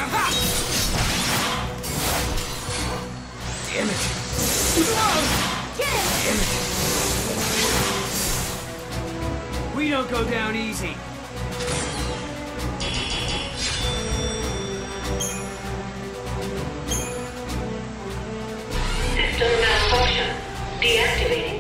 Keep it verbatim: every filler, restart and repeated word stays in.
Damn it! Get him! Damn it! We don't go down easy. System malfunction. Deactivating